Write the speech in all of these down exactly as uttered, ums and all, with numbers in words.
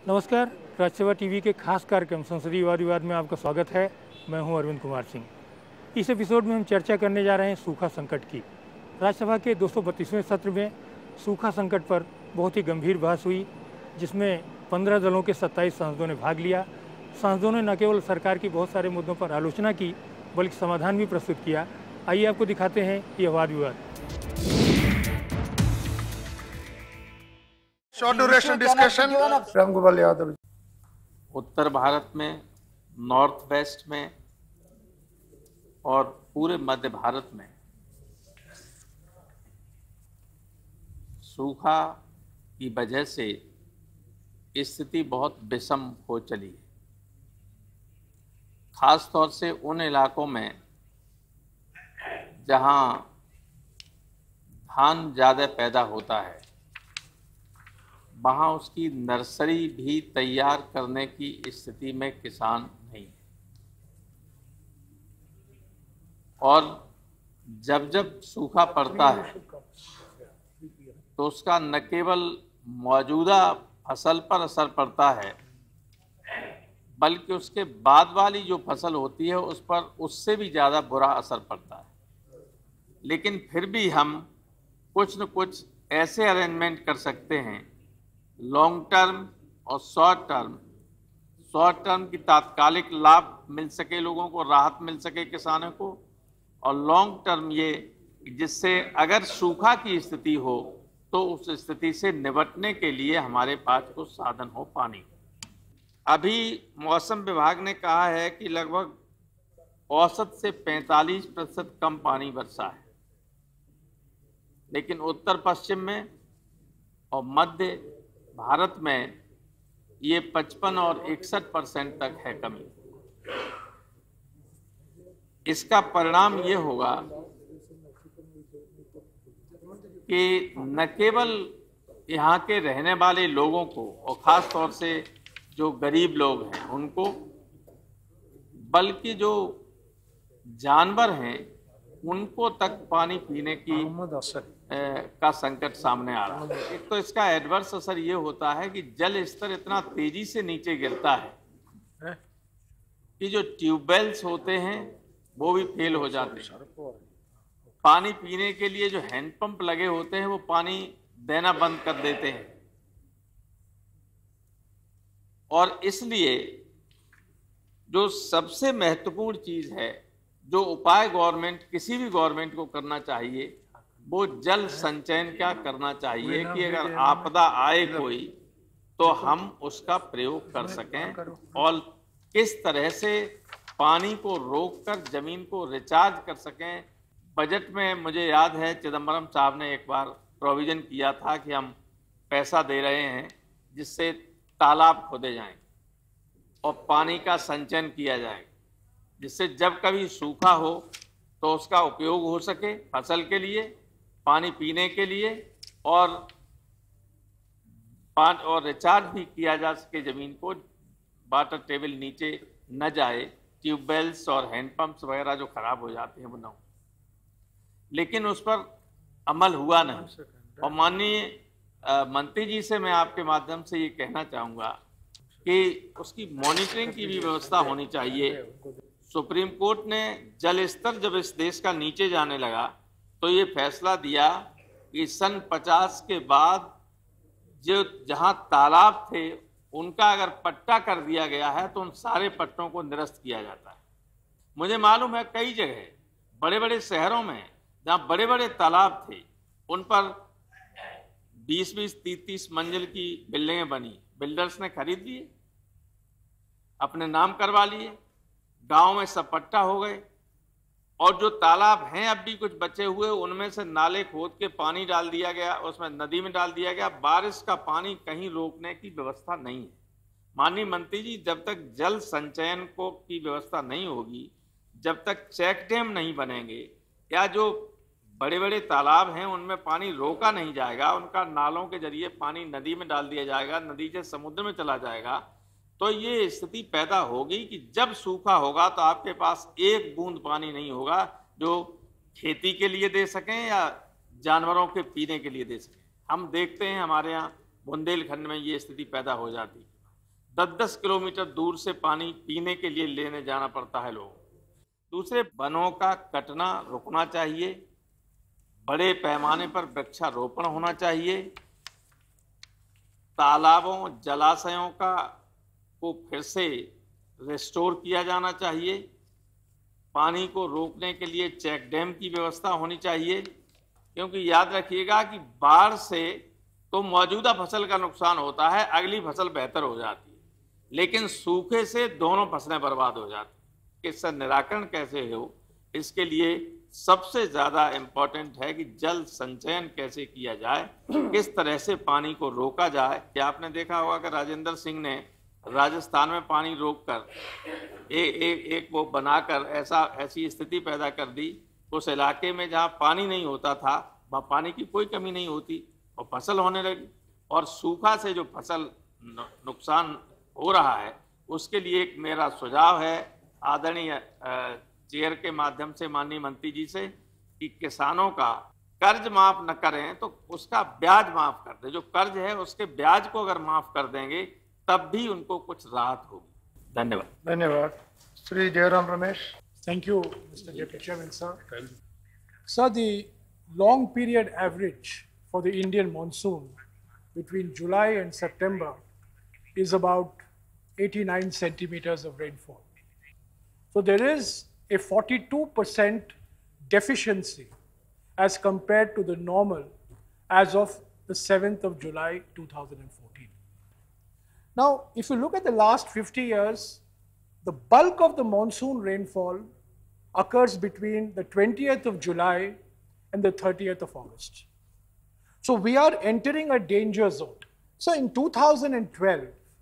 नमस्कार, राज्यसभा टीवी के खास कार्यक्रम संसदीय वाद विवाद में आपका स्वागत है। मैं हूं अरविंद कुमार सिंह। इस एपिसोड में हम चर्चा करने जा रहे हैं सूखा संकट की। राज्यसभा के दो सौ बत्तीसवें सत्र में सूखा संकट पर बहुत ही गंभीर बहस हुई, जिसमें पंद्रह दलों के सत्ताईस सांसदों ने भाग लिया। सांसदों ने न केवल सरकार की बहुत सारे मुद्दों पर आलोचना की, बल्कि समाधान भी प्रस्तुत किया। आइए आपको दिखाते हैं यह वाद विवाद। Short duration discussion. Ram Gopal Yadav. उत्तर भारत में, नॉर्थ वेस्ट में और पूरे मध्य भारत में सूखा की वजह से स्थिति बहुत विषम हो चली है। खास तौर से उन इलाकों में जहां धान ज़्यादा पैदा होता है, वहाँ उसकी नर्सरी भी तैयार करने की स्थिति में किसान नहीं है। और जब जब सूखा पड़ता है तो उसका न केवल मौजूदा फसल पर असर पड़ता है, बल्कि उसके बाद वाली जो फसल होती है उस पर उससे भी ज़्यादा बुरा असर पड़ता है। लेकिन फिर भी हम कुछ न कुछ ऐसे अरेंजमेंट कर सकते हैं, लॉन्ग टर्म और शॉर्ट टर्म। शॉर्ट टर्म की तात्कालिक लाभ मिल सके लोगों को, राहत मिल सके किसानों को, और लॉन्ग टर्म ये जिससे अगर सूखा की स्थिति हो तो उस स्थिति से निपटने के लिए हमारे पास कुछ साधन हो पानी। अभी मौसम विभाग ने कहा है कि लगभग औसत से पैंतालीस प्रतिशत कम पानी बरसा है, लेकिन उत्तर पश्चिम में और मध्य भारत में ये पचपन और इकसठ परसेंट तक है कमी। इसका परिणाम ये होगा कि न केवल यहाँ के रहने वाले लोगों को और ख़ास तौर से जो गरीब लोग हैं उनको, बल्कि जो जानवर हैं उनको तक पानी पीने की का संकट सामने आ रहा है। एक तो इसका एडवर्स असर ये होता है कि जल स्तर इतना तेजी से नीचे गिरता है कि जो ट्यूबवेल्स होते हैं वो भी फेल हो जाते हैं। पानी पीने के लिए जो हैंडपंप लगे होते हैं वो पानी देना बंद कर देते हैं। और इसलिए जो सबसे महत्वपूर्ण चीज है, जो उपाय गवर्नमेंट किसी भी गवर्नमेंट को करना चाहिए, वो जल संचयन क्या करना चाहिए कि अगर आपदा आए कोई तो हम उसका प्रयोग कर सकें और किस तरह से पानी को रोककर जमीन को रिचार्ज कर सकें। बजट में मुझे याद है चिदम्बरम साहब ने एक बार प्रोविजन किया था कि हम पैसा दे रहे हैं जिससे तालाब खोदे जाएं और पानी का संचयन किया जाए, जिससे जब कभी सूखा हो तो उसका उपयोग हो सके फसल के लिए, पानी पीने के लिए, और पानी और रिचार्ज भी किया जा सके जमीन को, वाटर टेबल नीचे न जाए, ट्यूबवेल्स और हैंडपंप्स वगैरह जो खराब हो जाते हैं वो न हो। लेकिन उस पर अमल हुआ नहीं। और माननीय मंत्री जी से मैं आपके माध्यम से ये कहना चाहूँगा कि उसकी मॉनिटरिंग की भी व्यवस्था होनी चाहिए। सुप्रीम कोर्ट ने जल स्तर जब इस देश का नीचे जाने लगा तो ये फैसला दिया कि सन पचास के बाद जो जहाँ तालाब थे उनका अगर पट्टा कर दिया गया है तो उन सारे पट्टों को निरस्त किया जाता है। मुझे मालूम है कई जगह बड़े बड़े शहरों में जहाँ बड़े बड़े तालाब थे उन पर बीस बीस तीस तीस मंजिल की बिल्डिंगें बनी, बिल्डर्स ने खरीद लिए, अपने नाम करवा लिए, गांव में सब पट्टा हो गए, और जो तालाब हैं अब भी कुछ बचे हुए उनमें से नाले खोद के पानी डाल दिया गया, उसमें नदी में डाल दिया गया। बारिश का पानी कहीं रोकने की व्यवस्था नहीं है। माननीय मंत्री जी, जब तक जल संचयन को की व्यवस्था नहीं होगी, जब तक चेक डैम नहीं बनेंगे या जो बड़े बड़े तालाब हैं उनमें पानी रोका नहीं जाएगा, उनका नालों के जरिए पानी नदी में डाल दिया जाएगा, नदी से समुद्र में चला जाएगा, तो ये स्थिति पैदा होगी कि जब सूखा होगा तो आपके पास एक बूंद पानी नहीं होगा जो खेती के लिए दे सकें या जानवरों के पीने के लिए दे सकें। हम देखते हैं हमारे यहाँ बुंदेलखंड में ये स्थिति पैदा हो जाती है। दस दस किलोमीटर दूर से पानी पीने के लिए लेने जाना पड़ता है लोगों को। दूसरे, वनों का कटना रुकना चाहिए, बड़े पैमाने पर वृक्षारोपण होना चाहिए, तालाबों जलाशयों का को फिर से रिस्टोर किया जाना चाहिए, पानी को रोकने के लिए चेक डैम की व्यवस्था होनी चाहिए, क्योंकि याद रखिएगा कि बाढ़ से तो मौजूदा फसल का नुकसान होता है, अगली फसल बेहतर हो जाती है, लेकिन सूखे से दोनों फसलें बर्बाद हो जाती हैं। इसका निराकरण कैसे हो, इसके लिए सबसे ज्यादा इम्पोर्टेंट है कि जल संचयन कैसे किया जाए, किस तरह से पानी को रोका जाए। क्या आपने देखा होगा कि राजेंद्र सिंह ने राजस्थान में पानी रोककर ए, ए, एक वो बनाकर ऐसा ऐसी स्थिति पैदा कर दी, उस इलाके में जहाँ पानी नहीं होता था वहाँ पानी की कोई कमी नहीं होती और फसल होने लगी। और सूखा से जो फसल नुकसान हो रहा है उसके लिए एक मेरा सुझाव है आदरणीय चेयर के माध्यम से माननीय मंत्री जी से कि किसानों का कर्ज माफ न करें तो उसका ब्याज माफ कर दें। जो कर्ज है उसके ब्याज को अगर माफ कर देंगे तब भी उनको कुछ राहत होगी। धन्यवाद। धन्यवाद। Shri Jairam Ramesh. Thank you, Mister Deputy Chairman, sir. Sir, the long period average for the Indian monsoon between July and September is about eighty-nine centimeters of rainfall. So there is a forty-two percent deficiency as compared to the normal as of the seventh of July two thousand fourteen. Now, if you look at the last fifty years, the bulk of the monsoon rainfall occurs between the twentieth of July and the thirtieth of August. So we are entering a danger zone. So in two thousand twelve,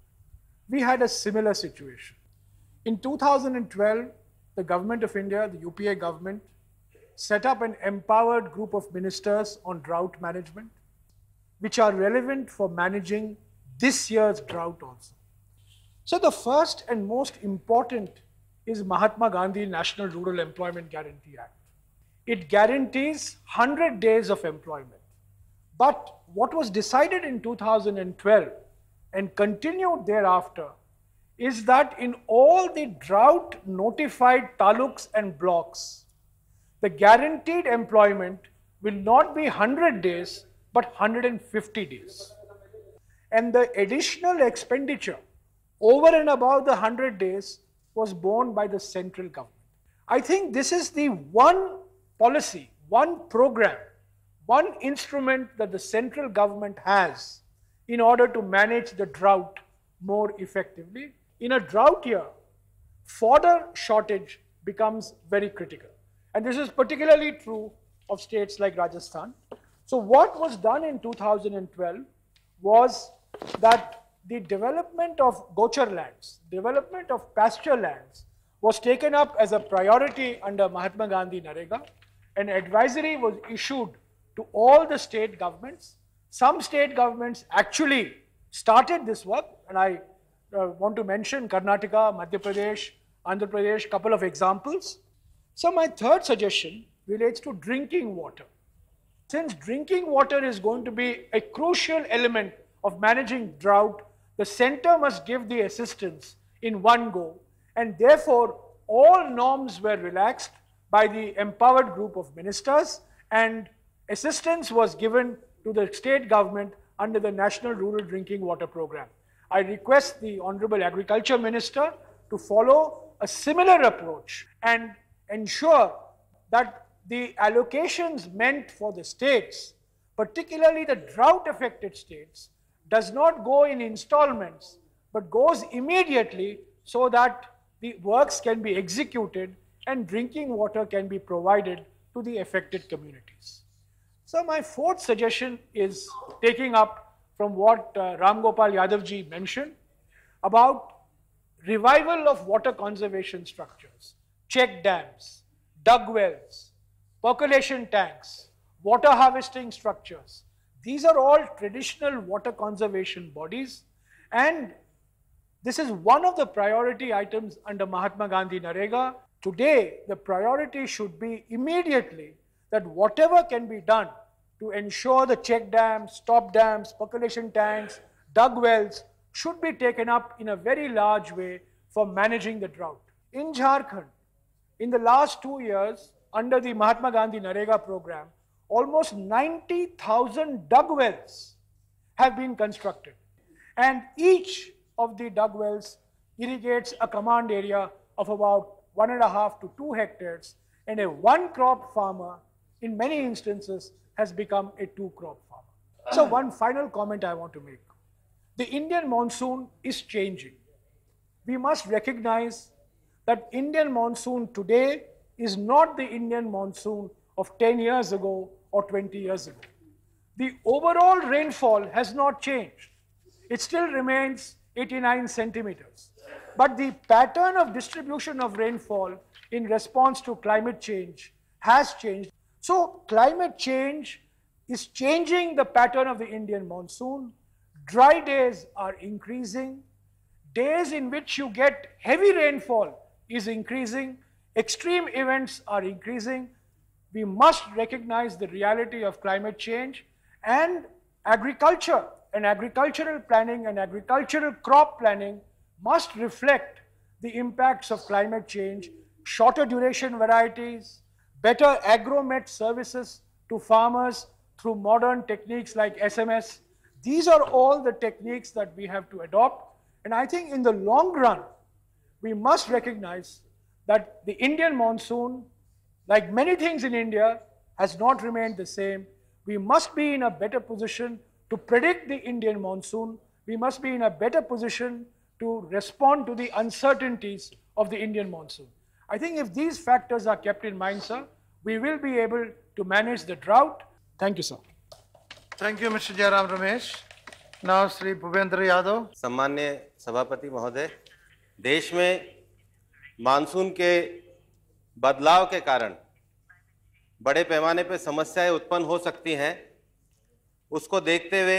we had a similar situation. In two thousand twelve, the government of India, the U P A government, set up an empowered group of ministers on drought management, which are relevant for managing this year's drought also. So the first and most important is Mahatma Gandhi National Rural Employment Guarantee Act. It guarantees one hundred days of employment. But what was decided in two thousand twelve and continued thereafter is that in all the drought notified taluks and blocks, the guaranteed employment will not be one hundred days but one hundred fifty days. And the additional expenditure over and above the one hundred days was borne by the central government. I think this is the one policy, one program, one instrument that the central government has in order to manage the drought more effectively. In a drought year, fodder shortage becomes very critical. And this is particularly true of states like Rajasthan. So what was done in two thousand twelve was that the development of gochar lands, development of pasture lands was taken up as a priority under Mahatma Gandhi NREGA. An advisory was issued to all the state governments. Some state governments actually started this work, and I uh, want to mention Karnataka, Madhya Pradesh, Andhra Pradesh, couple of examples. So my third suggestion relates to drinking water. Since drinking water is going to be a crucial element of managing drought, the center must give the assistance in one go, and therefore all norms were relaxed by the empowered group of ministers, and assistance was given to the state government under the National Rural Drinking Water Program. I request the Honorable Agriculture Minister to follow a similar approach and ensure that the allocations meant for the states, particularly the drought-affected states, does not go in installments, but goes immediately so that the works can be executed and drinking water can be provided to the affected communities. So my fourth suggestion is taking up from what uh, Ram Gopal Yadav ji mentioned about revival of water conservation structures, check dams, dug wells, percolation tanks, water harvesting structures. These are all traditional water conservation bodies, and this is one of the priority items under Mahatma Gandhi NREGA. Today, the priority should be immediately that whatever can be done to ensure the check dams, stop dams, percolation tanks, dug wells should be taken up in a very large way for managing the drought. In Jharkhand, in the last two years, under the Mahatma Gandhi NREGA program, almost ninety thousand dug wells have been constructed. And each of the dug wells irrigates a command area of about one and a half to two hectares, and a one crop farmer in many instances has become a two crop farmer. So one final comment I want to make. The Indian monsoon is changing. We must recognize that Indian monsoon today is not the Indian monsoon of ten years ago or twenty years ago. The overall rainfall has not changed. It still remains eighty-nine centimeters. But the pattern of distribution of rainfall in response to climate change has changed. So climate change is changing the pattern of the Indian monsoon. Dry days are increasing. Days in which you get heavy rainfall is increasing. Extreme events are increasing. We must recognize the reality of climate change, and agriculture and agricultural planning and agricultural crop planning must reflect the impacts of climate change, shorter duration varieties, better agromet services to farmers through modern techniques like S M S. These are all the techniques that we have to adopt. And I think in the long run, we must recognize that the Indian monsoon, like many things in India, has not remained the same. We must be in a better position to predict the Indian monsoon. We must be in a better position to respond to the uncertainties of the Indian monsoon. I think if these factors are kept in mind, sir, we will be able to manage the drought. Thank you, sir. Thank you, Mister Jairam Ramesh. Now, Sri Bhupendra Yadav. सम्मान्य सभापति महोदय, देश में monsoon के बदलाव के कारण बड़े पैमाने पर समस्याएं उत्पन्न हो सकती हैं। उसको देखते हुए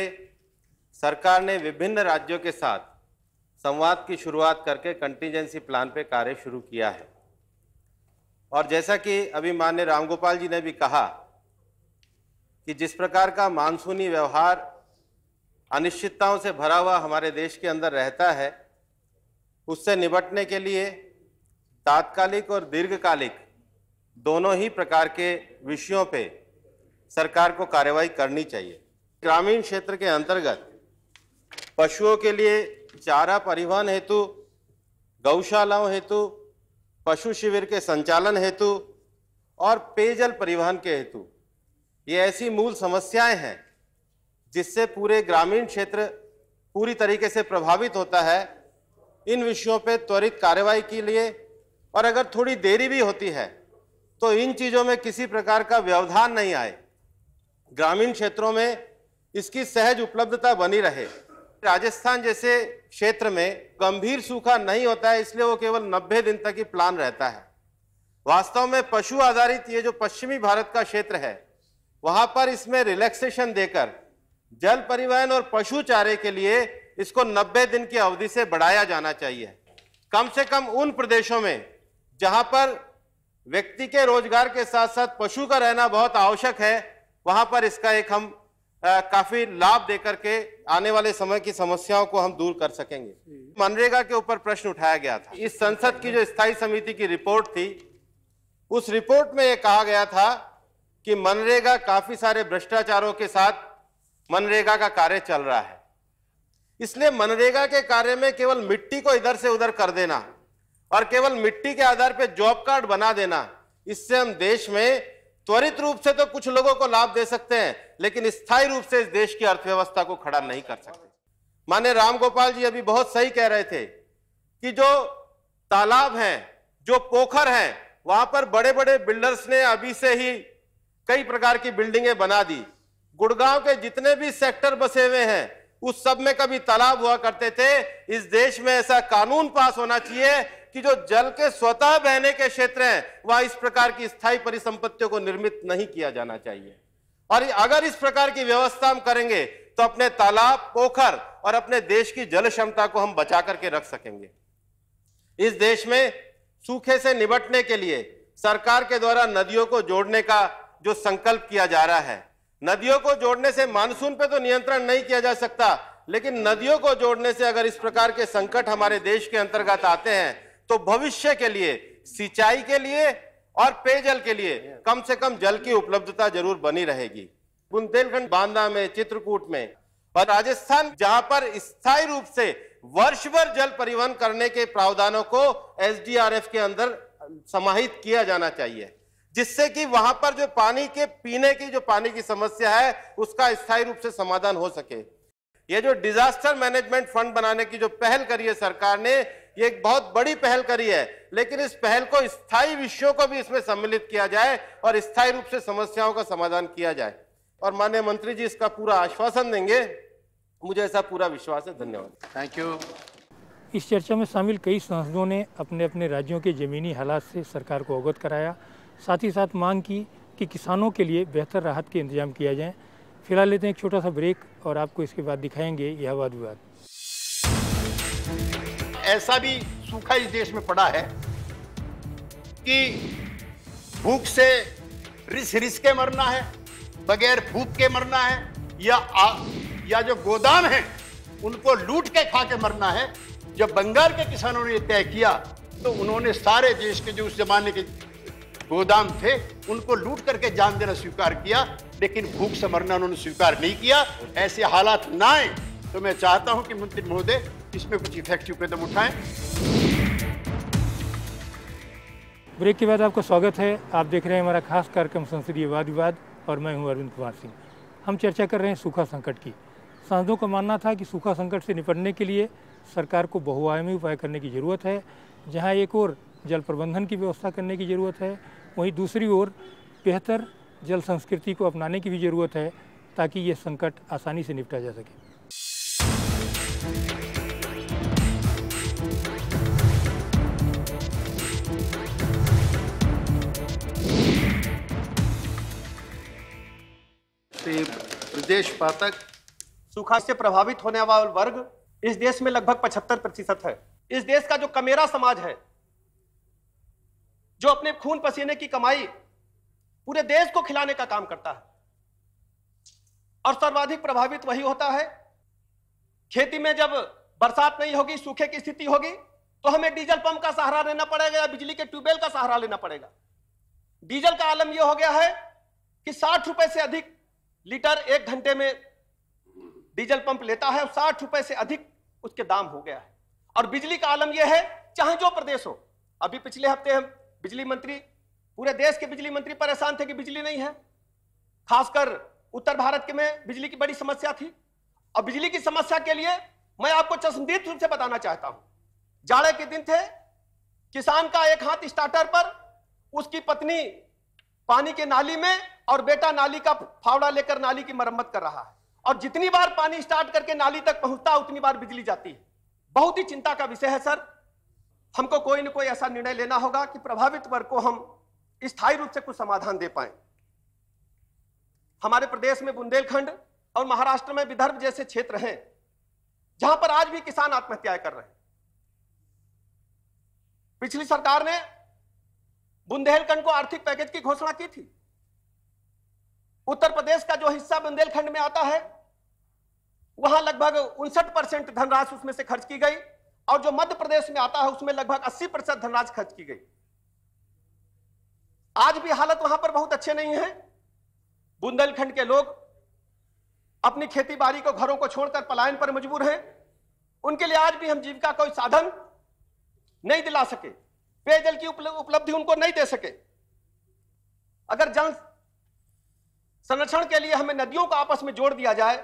सरकार ने विभिन्न राज्यों के साथ संवाद की शुरुआत करके कंटीजेंसी प्लान पे कार्य शुरू किया है। और जैसा कि अभी माननीय रामगोपाल जी ने भी कहा कि जिस प्रकार का मानसूनी व्यवहार अनिश्चितताओं से भरा हुआ हमारे देश के अंदर रहता है, उससे निपटने के लिए तात्कालिक और दीर्घकालिक दोनों ही प्रकार के विषयों पे सरकार को कार्रवाई करनी चाहिए। ग्रामीण क्षेत्र के अंतर्गत पशुओं के लिए चारा परिवहन हेतु, गौशालाओं हेतु, पशु शिविर के संचालन हेतु और पेयजल परिवहन के हेतु, ये ऐसी मूल समस्याएं हैं जिससे पूरे ग्रामीण क्षेत्र पूरी तरीके से प्रभावित होता है। इन विषयों पे त्वरित कार्रवाई के लिए, और अगर थोड़ी देरी भी होती है तो इन चीज़ों में किसी प्रकार का व्यवधान नहीं आए, ग्रामीण क्षेत्रों में इसकी सहज उपलब्धता बनी रहे। राजस्थान जैसे क्षेत्र में गंभीर सूखा नहीं होता है, इसलिए वो केवल नब्बे दिन तक ही प्लान रहता है। वास्तव में पशु आधारित ये जो पश्चिमी भारत का क्षेत्र है, वहां पर इसमें रिलैक्सेशन देकर जल परिवहन और पशु चारे के लिए इसको नब्बे दिन की अवधि से बढ़ाया जाना चाहिए। कम से कम उन प्रदेशों में जहां पर व्यक्ति के रोजगार के साथ साथ पशु का रहना बहुत आवश्यक है, वहां पर इसका एक हम आ, काफी लाभ देकर के आने वाले समय की समस्याओं को हम दूर कर सकेंगे। मनरेगा के ऊपर प्रश्न उठाया गया था। इस संसद की जो स्थायी समिति की रिपोर्ट थी, उस रिपोर्ट में यह कहा गया था कि मनरेगा काफी सारे भ्रष्टाचारों के साथ मनरेगा का कार्य चल रहा है। इसलिए मनरेगा के कार्य में केवल मिट्टी को इधर से उधर कर देना और केवल मिट्टी के आधार पर जॉब कार्ड बना देना, इससे हम देश में त्वरित रूप से तो कुछ लोगों को लाभ दे सकते हैं, लेकिन स्थायी रूप से इस देश की अर्थव्यवस्था को खड़ा नहीं कर सकते। माननीय रामगोपाल जी अभी बहुत सही कह रहे थे कि जो तालाब हैं, जो पोखर हैं, वहां पर बड़े बड़े बिल्डर्स ने अभी से ही कई प्रकार की बिल्डिंगें बना दी। गुड़गांव के जितने भी सेक्टर बसे हुए हैं, उस सब में कभी तालाब हुआ करते थे। इस देश में ऐसा कानून पास होना चाहिए कि जो जल के स्वतः बहने के क्षेत्र हैं, वह इस प्रकार की स्थायी परिसंपत्तियों को निर्मित नहीं किया जाना चाहिए। और अगर इस प्रकार की व्यवस्था हम करेंगे तो अपने तालाब, पोखर और अपने देश की जल क्षमता को हम बचा करके रख सकेंगे। इस देश में सूखे से निपटने के लिए सरकार के द्वारा नदियों को जोड़ने का जो संकल्प किया जा रहा है, नदियों को जोड़ने से मानसून पे तो नियंत्रण नहीं किया जा सकता, लेकिन नदियों को जोड़ने से अगर इस प्रकार के संकट हमारे देश के अंतर्गत आते हैं तो भविष्य के लिए, सिंचाई के लिए और पेयजल के लिए कम से कम जल की उपलब्धता जरूर बनी रहेगी। बुंदेलखंड, बांदा में, चित्रकूट में और राजस्थान, जहां पर स्थायी रूप से वर्ष भर जल परिवहन करने के प्रावधानों को एस डी आर एफ के अंदर समाहित किया जाना चाहिए, जिससे कि वहां पर जो पानी के पीने की जो पानी की समस्या है उसका स्थायी रूप से समाधान हो सके। ये जो डिजास्टर मैनेजमेंट फंड बनाने की जो पहल करी है सरकार ने, ये एक बहुत बड़ी पहल करी है, लेकिन इस पहल को स्थायी विषयों को भी इसमें सम्मिलित किया जाए और स्थायी रूप से समस्याओं का समाधान किया जाए। और माननीय मंत्री जी इसका पूरा आश्वासन देंगे, मुझे ऐसा पूरा विश्वास है। धन्यवाद। Thank you. इस चर्चा में शामिल कई सांसदों ने अपने अपने राज्यों के ज़मीनी हालात से सरकार को अवगत कराया, साथ ही साथ मांग की कि किसानों के लिए बेहतर राहत के इंतजाम किया जाए। फिलहाल लेते हैं एक छोटा सा ब्रेक और आपको इसके बाद दिखाएंगे यह वाद विवाद। ऐसा भी सूखा इस देश में पड़ा है कि भूख से रिस रिस के मरना है, बगैर भूख के मरना है, या आ, या जो गोदाम है उनको लूट के खा के मरना है। जब बंगाल के किसानों ने तय किया तो उन्होंने सारे देश के जो उस जमाने के गोदाम थे उनको लूट करके जान देना स्वीकार किया, लेकिन भूख से मरना उन्होंने स्वीकार नहीं किया। ऐसे हालात ना आए तो मैं चाहता हूं कि मंत्री महोदय इसमें कुछ इफेक्टिव कदम उठाएं। ब्रेक के बाद आपका स्वागत है। आप देख रहे हैं हमारा खास कार्यक्रम संसदीय वाद विवाद और मैं हूं अरविंद कुमार सिंह। हम चर्चा कर रहे हैं सूखा संकट की। सांसदों का मानना था कि सूखा संकट से निपटने के लिए सरकार को बहुआयामी उपाय करने की ज़रूरत है। जहां एक ओर जल प्रबंधन की व्यवस्था करने की ज़रूरत है, वहीं दूसरी ओर बेहतर जल संस्कृति को अपनाने की भी ज़रूरत है, ताकि ये संकट आसानी से निपटा जा सके। श्री ब्रजेश पाठक। सूखा से प्रभावित होने वाला वर्ग इस देश में लगभग पचहत्तर प्रतिशत है। इस देश का जो कमेरा समाज है, जो अपने खून पसीने की कमाई पूरे देश को खिलाने का काम करता है, और सर्वाधिक प्रभावित वही होता है। खेती में जब बरसात नहीं होगी, सूखे की स्थिति होगी, तो हमें डीजल पंप का सहारा लेना पड़ेगा या बिजली के ट्यूबवेल का सहारा लेना पड़ेगा। डीजल का आलम यह हो गया है कि साठ रुपए से अधिक लीटर एक घंटे में डीजल पंप लेता है, और साठ रुपए से अधिक उसके दाम हो गया है। और बिजली का आलम यह है, चाहे जो प्रदेश हो। अभी पिछले हफ्ते हम बिजली मंत्री, पूरे देश के बिजली मंत्री परेशान थे कि बिजली नहीं है। खासकर उत्तर भारत के में बिजली की बड़ी समस्या थी, और बिजली की समस्या के लिए मैं आपको चश्मदीद रूप से बताना चाहता हूं। जाड़े के दिन थे, किसान का एक हाथ स्टार्टर पर, उसकी पत्नी पानी के नाली में और बेटा नाली का फावड़ा लेकर नाली की मरम्मत कर रहा है, और जितनी बार पानी स्टार्ट करके नाली तक पहुंचता उतनी बार बिजली जाती है। बहुत ही चिंता का विषय है सर। हमको कोई न कोई ऐसा निर्णय लेना होगा कि प्रभावित वर्ग को हम स्थायी रूप से कुछ समाधान दे पाएं। हमारे प्रदेश में बुंदेलखंड और महाराष्ट्र में विदर्भ जैसे क्षेत्र हैं जहां पर आज भी किसान आत्महत्याएं कर रहे हैं। पिछली सरकार ने बुंदेलखंड को आर्थिक पैकेज की घोषणा की थी। उत्तर प्रदेश का जो हिस्सा बुंदेलखंड में आता है, वहां लगभग उनसठ परसेंट धनराशि उसमें से खर्च की गई, और जो मध्य प्रदेश में आता है उसमें लगभग अस्सी प्रतिशत धनराशि खर्च की गई। आज भी हालत वहां पर बहुत अच्छे नहीं है। बुंदेलखंड के लोग अपनी खेती बाड़ी को, घरों को छोड़कर पलायन पर मजबूर हैं। उनके लिए आज भी हम जीविका कोई साधन नहीं दिला सके, पेयजल की उपलब्धि उनको नहीं दे सके। अगर जल संरक्षण के लिए हमें नदियों को आपस में जोड़ दिया जाए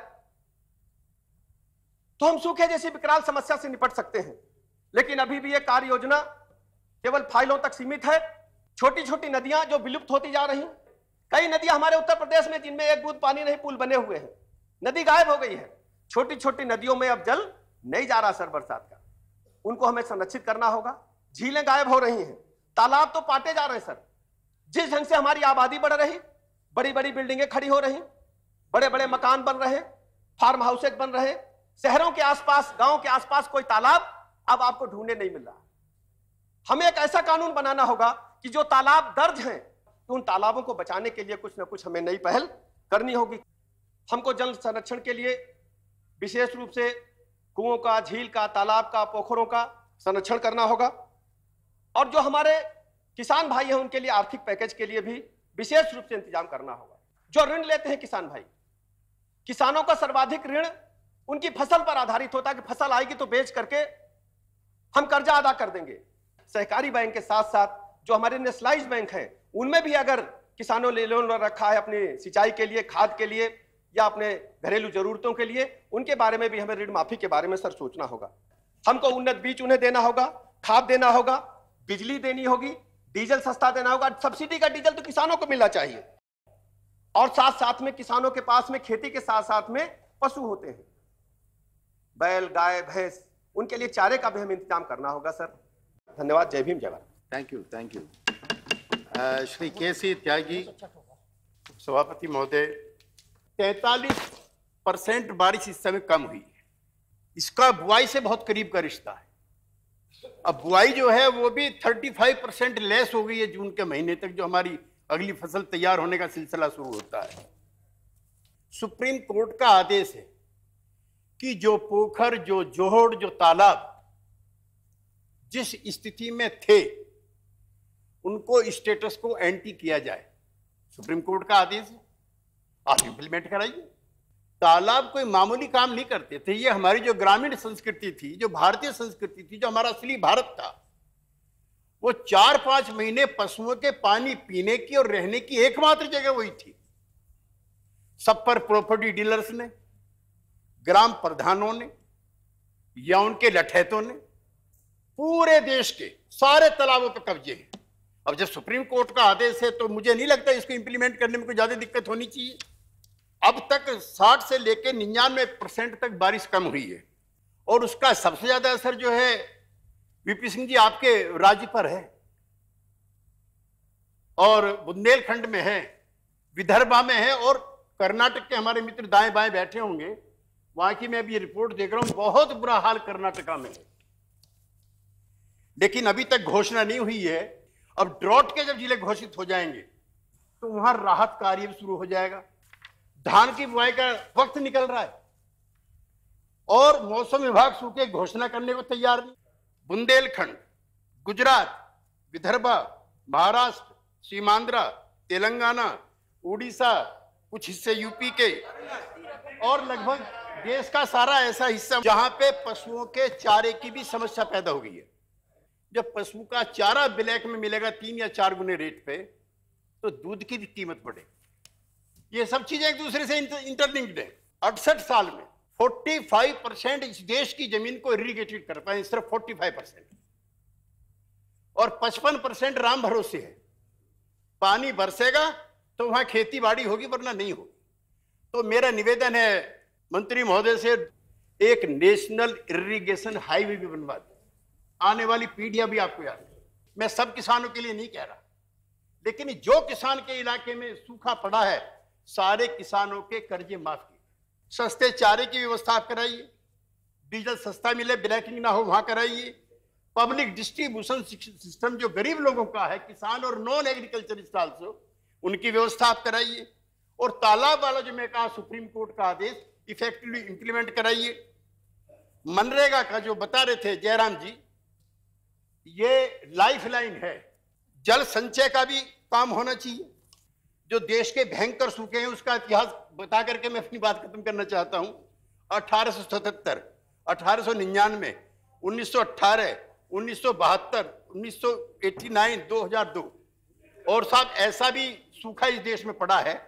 तो हम सूखे जैसी विकराल समस्या से निपट सकते हैं। लेकिन अभी भी यह कार्य योजना केवल फाइलों तक सीमित है। छोटी छोटी नदियां जो विलुप्त होती जा रही, कई नदियां हमारे उत्तर प्रदेश में जिनमें एक बूंद पानी नहीं, पुल बने हुए हैं, नदी गायब हो गई है। छोटी छोटी नदियों में अब जल नहीं जा रहा सर बरसात का, उनको हमें संरक्षित करना होगा। झीलें गायब हो रही हैं, तालाब तो पाटे जा रहे हैं सर। जिस ढंग से हमारी आबादी बढ़ रही, बड़ी बड़ी बिल्डिंगें खड़ी हो रही, बड़े बड़े मकान बन रहे, फार्म हाउसेज बन रहे, शहरों के आसपास, गांव के आसपास कोई तालाब अब आपको ढूंढने नहीं मिल रहा। हमें एक ऐसा कानून बनाना होगा कि जो तालाब दर्ज हैं, तो उन तालाबों को बचाने के लिए कुछ ना कुछ हमें नई पहल करनी होगी। हमको जल संरक्षण के लिए विशेष रूप से कुओं का, झील का, तालाब का, पोखरों का संरक्षण करना होगा। और जो हमारे किसान भाई हैं उनके लिए आर्थिक पैकेज के लिए भी विशेष रूप से इंतजाम करना होगा। जो ऋण लेते हैं किसान भाई, किसानों का सर्वाधिक ऋण उनकी फसल पर आधारित होता है कि फसल आएगी तो बेच करके हम कर्जा अदा कर देंगे। सहकारी बैंक के साथ साथ जो हमारे नेशनलाइज्ड बैंक हैं उनमें भी अगर किसानों ने लोन रखा है अपनी सिंचाई के लिए, खाद के लिए या अपने घरेलू जरूरतों के लिए, उनके बारे में भी हमें ऋण माफी के बारे में सर सोचना होगा। हमको उन्नत बीज उन्हें देना होगा, खाद देना होगा, बिजली देनी होगी, डीजल सस्ता देना होगा। सब्सिडी का डीजल तो किसानों को मिलना चाहिए। और साथ साथ में किसानों के पास में खेती के साथ साथ में पशु होते हैं, बैल, गाय, भैंस, उनके लिए चारे का भी हमें इंतजाम करना होगा सर। धन्यवाद। जय भीम, जय Bharat. Thank you, thank you. Shri K C त्यागी सभापति महोदय, तैतालीस परसेंट बारिश इस समय कम हुई है। इसका बुआई से बहुत करीब का रिश्ता है। अब बुआई जो है वो भी पैंतीस परसेंट लेस हो गई है जून के महीने तक, जो हमारी अगली फसल तैयार होने का सिलसिला शुरू होता है। सुप्रीम कोर्ट का आदेश है कि जो पोखर, जो जोहड़, जो तालाब जिस स्थिति में थे उनको स्टेटस को एंटी किया जाए। सुप्रीम कोर्ट का आदेश है, आप इंप्लीमेंट कराइए। तालाब कोई मामूली काम नहीं करते थे। ये हमारी जो ग्रामीण संस्कृति थी, जो भारतीय संस्कृति थी, जो हमारा असली भारत था, वो चार पांच महीने पशुओं के पानी पीने की और रहने की एकमात्र जगह वही थी। सब पर प्रॉपर्टी डीलर्स ने, ग्राम प्रधानों ने या उनके लठैतों ने पूरे देश के सारे तालाबों पर कब्जे हैं। अब जब सुप्रीम कोर्ट का आदेश है तो मुझे नहीं लगता इसको इंप्लीमेंट करने में कोई ज्यादा दिक्कत होनी चाहिए। अब तक साठ से लेकर निन्यानवे परसेंट तक बारिश कम हुई है और उसका सबसे ज्यादा असर जो है वीपी सिंह जी आपके राज्य पर है और बुंदेलखंड में है, विदर्भा में है और कर्नाटक के हमारे मित्र दाएं बाएं बैठे होंगे, वहां की मैं अभी रिपोर्ट देख रहा हूं, बहुत बुरा हाल कर्नाटका में है। लेकिन अभी तक घोषणा नहीं हुई है। अब ड्रॉट के जब जिले घोषित हो जाएंगे तो वहां राहत कार्य भी शुरू हो जाएगा। धान की बुआई का वक्त निकल रहा है और मौसम विभाग सूखे घोषणा करने को तैयार नहीं। बुंदेलखंड, गुजरात, विदर्भा, महाराष्ट्र, सीमांध्रा, तेलंगाना, उड़ीसा, कुछ हिस्से यूपी के और लगभग देश का सारा ऐसा हिस्सा जहां पे पशुओं के चारे की भी समस्या पैदा हो गई है। जब पशु का चारा ब्लैक में मिलेगा तीन या चार गुने रेट पे, तो दूध की भी कीमत बढ़ेगी। ये सब चीजें एक दूसरे से इंटरलिंक्ड है। अड़सठ साल में पैंतालीस परसेंट इस देश की जमीन को इरिगेटेड कर पाए, सिर्फ पैंतालीस परसेंट, और पचपन परसेंट राम भरोसे है। पानी बरसेगा तो वहां खेती बाड़ी होगी, वरना नहीं होगी। तो मेरा निवेदन है मंत्री महोदय से, एक नेशनल इरिगेशन हाईवे भी बनवा दे। आने वाली पीढ़ियां भी आपको याद है। मैं सब किसानों के लिए नहीं कह रहा, लेकिन जो किसान के इलाके में सूखा पड़ा है, सारे किसानों के कर्जे माफ किए। सस्ते चारे की व्यवस्था आप कराइए, डीजल सस्ता मिले, ब्लैकिंग ना हो, वहां कराइए। पब्लिक डिस्ट्रीब्यूशन सिस्टम जो गरीब लोगों का है, किसान और नॉन एग्रीकल्चर स्टॉल्स, उनकी व्यवस्था आप कराइए। और तालाब वाला जो मैं कहा सुप्रीम कोर्ट का आदेश इफेक्टिवली इंप्लीमेंट कराइए। मनरेगा का जो बता रहे थे जयराम जी, ये लाइफ लाइन है। जल संचय का भी काम होना चाहिए। जो देश के भयंकर सूखे हैं उसका इतिहास बता करके मैं अपनी बात खत्म करना चाहता हूं। अठारह सौ सतहत्तर, अठारह सौ निन्यानवे, उन्नीस सौ अट्ठारह, उन्नीस सौ बहत्तर, उन्नीस सौ नवासी, दो हजार दो। और साहब ऐसा भी सूखा इस देश में पड़ा है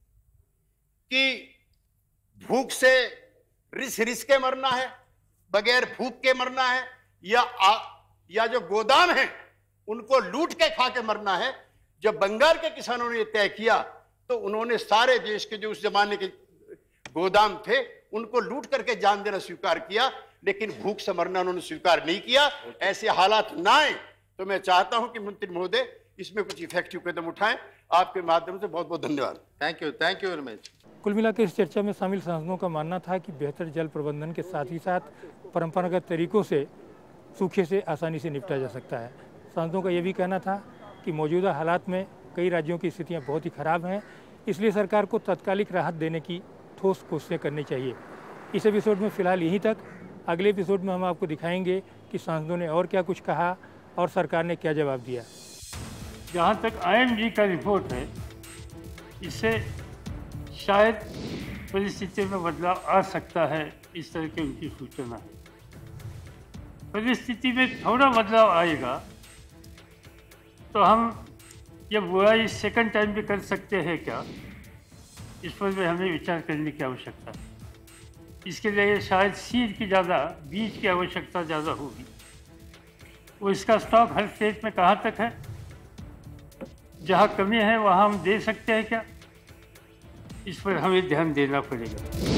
कि भूख से रिस रिस के मरना है, बगैर भूख के मरना है, या आ, या जो गोदाम है उनको लूट के खा के मरना है। जब बंगाल के किसानों ने तय किया तो उन्होंने सारे देश के जो उस जमाने के गोदाम थे उनको लूट करके जान देना स्वीकार किया, लेकिन भूख से मरना उन्होंने स्वीकार नहीं किया। ऐसे हालात ना आए तो मैं चाहता हूं कि मंत्री महोदय इसमें कुछ इफेक्टिव कदम उठाएं। आपके माध्यम से बहुत बहुत धन्यवाद। Thank you, thank you very much. कुल मिलाकर इस चर्चा में शामिल सांसदों का मानना था कि बेहतर जल प्रबंधन के साथ ही साथ परंपरागत तरीकों से सूखे से आसानी से निपटा जा सकता है। सांसदों का यह भी कहना था कि मौजूदा हालात में कई राज्यों की स्थितियां बहुत ही खराब हैं, इसलिए सरकार को तत्कालिक राहत देने की ठोस कोशिशें करनी चाहिए। इस एपिसोड में फ़िलहाल यहीं तक। अगले एपिसोड में हम आपको दिखाएंगे कि सांसदों ने और क्या कुछ कहा और सरकार ने क्या जवाब दिया। जहाँ तक आई एम जी का रिपोर्ट है, इससे शायद परिस्थिति में बदलाव आ सकता है, इस तरह की उनकी सूचना है। परिस्थिति में थोड़ा बदलाव आएगा तो हम ये बुराई सेकंड टाइम भी कर सकते हैं क्या, इस पर भी हमें विचार करने की आवश्यकता है। इसके लिए शायद सीड की ज़्यादा, बीज की आवश्यकता ज़्यादा होगी। वो इसका स्टॉक हर स्टेट में कहाँ तक है, जहाँ कमी है वहाँ हम दे सकते हैं क्या, इस पर हमें ध्यान देना पड़ेगा।